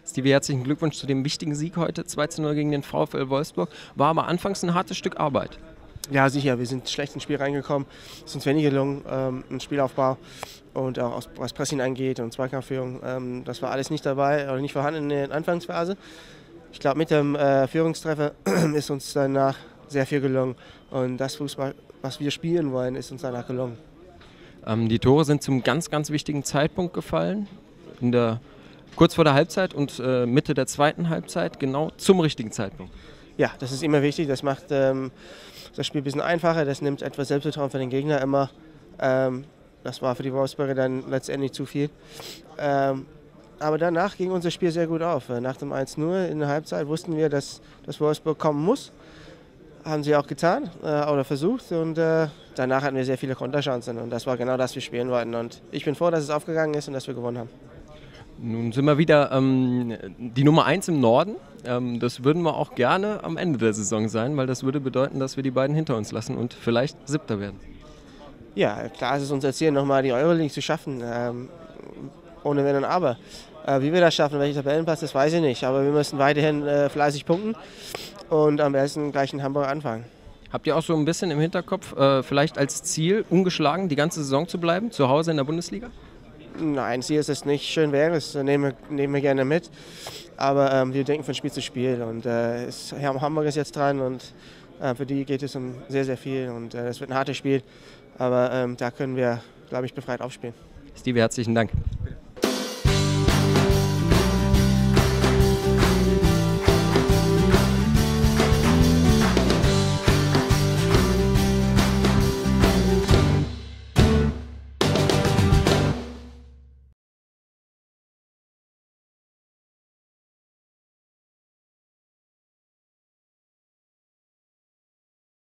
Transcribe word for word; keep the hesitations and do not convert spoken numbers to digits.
Stevie, herzlichen Glückwunsch zu dem wichtigen Sieg heute, zwei zu null gegen den VfL Wolfsburg. War aber anfangs ein hartes Stück Arbeit. Ja, sicher. Wir sind schlecht ins Spiel reingekommen. Es ist uns wenig gelungen, ähm, ein Spielaufbau und auch was Pressing angeht und Zweikampfführung. Ähm, das war alles nicht dabei oder nicht vorhanden in der Anfangsphase. Ich glaube, mit dem äh, Führungstreffer ist uns danach sehr viel gelungen. Und das Fußball, was wir spielen wollen, ist uns danach gelungen. Ähm, die Tore sind zum ganz, ganz wichtigen Zeitpunkt gefallen. In der, kurz vor der Halbzeit und äh, Mitte der zweiten Halbzeit, genau zum richtigen Zeitpunkt. Ja, das ist immer wichtig. Das macht ähm, das Spiel ein bisschen einfacher. Das nimmt etwas Selbstvertrauen für den Gegner immer. Ähm, das war für die Wolfsburger dann letztendlich zu viel. Ähm, aber danach ging unser Spiel sehr gut auf. Nach dem eins null in der Halbzeit wussten wir, dass, dass Wolfsburg kommen muss. Haben sie auch getan äh, oder versucht. Und äh, danach hatten wir sehr viele Konterchancen. Und das war genau das, was wir spielen wollten. Und ich bin froh, dass es aufgegangen ist und dass wir gewonnen haben. Nun sind wir wieder ähm, die Nummer eins im Norden. Ähm, das würden wir auch gerne am Ende der Saison sein, weil das würde bedeuten, dass wir die beiden hinter uns lassen und vielleicht Siebter werden. Ja, klar ist es unser Ziel, nochmal die Euroleague zu schaffen, ähm, ohne Wenn und Aber. Äh, wie wir das schaffen, welcher Tabellenplatz, das weiß ich nicht. Aber wir müssen weiterhin äh, fleißig punkten und am besten gleich in Hamburg anfangen. Habt ihr auch so ein bisschen im Hinterkopf, äh, vielleicht als Ziel, ungeschlagen die ganze Saison zu bleiben, zu Hause in der Bundesliga? Nein, Ziel ist es nicht. Schön wäre es, nehmen wir, nehmen wir gerne mit. Aber ähm, wir denken von Spiel zu Spiel. Und äh, es, Hamburg ist jetzt dran und äh, für die geht es um sehr, sehr viel. Und äh, es wird ein hartes Spiel. Aber ähm, da können wir, glaube ich, befreit aufspielen. Stevie, herzlichen Dank.